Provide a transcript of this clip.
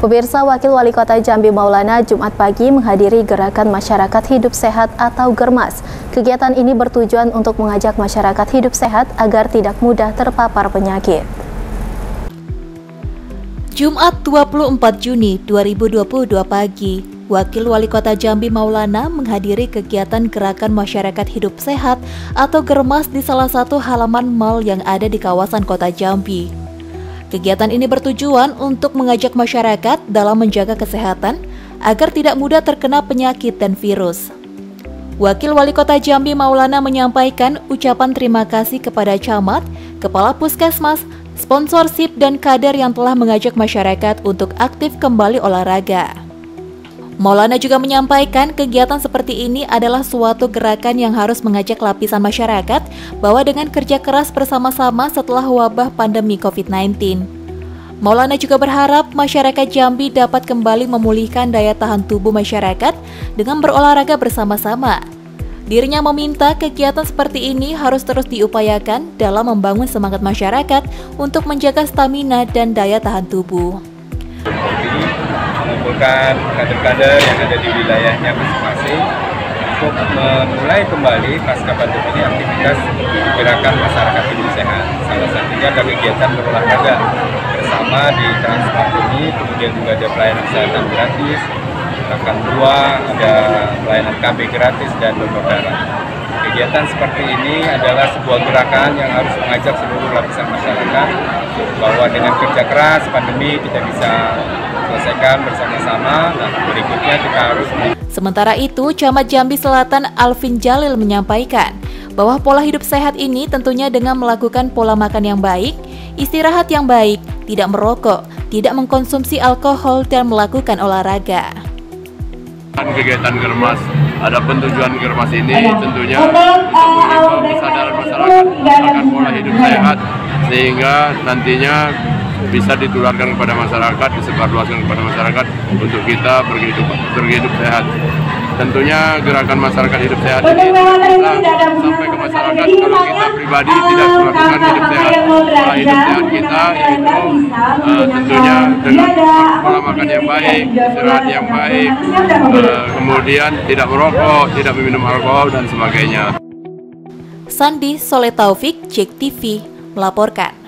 Pemirsa, Wakil Wali Kota Jambi Maulana Jumat pagi menghadiri Gerakan Masyarakat Hidup Sehat atau GERMAS. Kegiatan ini bertujuan untuk mengajak masyarakat hidup sehat agar tidak mudah terpapar penyakit. Jumat 24 Juni 2022 pagi, Wakil Wali Kota Jambi Maulana menghadiri kegiatan Gerakan Masyarakat Hidup Sehat atau GERMAS di salah satu halaman mal yang ada di kawasan Kota Jambi. Kegiatan ini bertujuan untuk mengajak masyarakat dalam menjaga kesehatan agar tidak mudah terkena penyakit dan virus. Wakil Wali Kota Jambi Maulana menyampaikan ucapan terima kasih kepada camat, kepala puskesmas, sponsorship dan kader yang telah mengajak masyarakat untuk aktif kembali olahraga. Maulana juga menyampaikan kegiatan seperti ini adalah suatu gerakan yang harus mengajak lapisan masyarakat bahwa dengan kerja keras bersama-sama setelah wabah pandemi COVID-19. Maulana juga berharap masyarakat Jambi dapat kembali memulihkan daya tahan tubuh masyarakat dengan berolahraga bersama-sama. Dirinya meminta kegiatan seperti ini harus terus diupayakan dalam membangun semangat masyarakat untuk menjaga stamina dan daya tahan tubuh. Mengumpulkan kader-kader yang ada di wilayahnya masing-masing untuk memulai kembali pasca pandemi ini aktivitas gerakan masyarakat hidup sehat. Salah satunya ada kegiatan berolahraga bersama di transport ini, kemudian juga ada pelayanan kesehatan gratis, bahkan ada pelayanan KB gratis dan donor darah. Kegiatan seperti ini adalah sebuah gerakan yang harus mengajak seluruh lapisan masyarakat bahwa dengan kerja keras pandemi kita bisa selesaikan bersama-sama. Nah, berikutnya kita harus. Sementara itu, Camat Jambi Selatan Alvin Jalil menyampaikan bahwa pola hidup sehat ini tentunya dengan melakukan pola makan yang baik, istirahat yang baik, tidak merokok, tidak mengkonsumsi alkohol, dan melakukan olahraga. Kegiatan GERMAS, adapun tujuan GERMAS ini tentunya untuk kesadaran masyarakat akan pola hidup sehat sehingga nantinya bisa ditularkan kepada masyarakat, disebarluaskan kepada masyarakat untuk kita berhidup sehat. Tentunya gerakan masyarakat hidup sehat ini bisa sampai ke masyarakat kalau kita pribadi tidak melakukan hidup sehat. Pola hidup sehat kita yaitu tentunya dengan pola makan yang baik, istirahat yang baik, kemudian tidak merokok, tidak meminum alkohol dan sebagainya. Sandi Soleh Taufik, JEK TV melaporkan.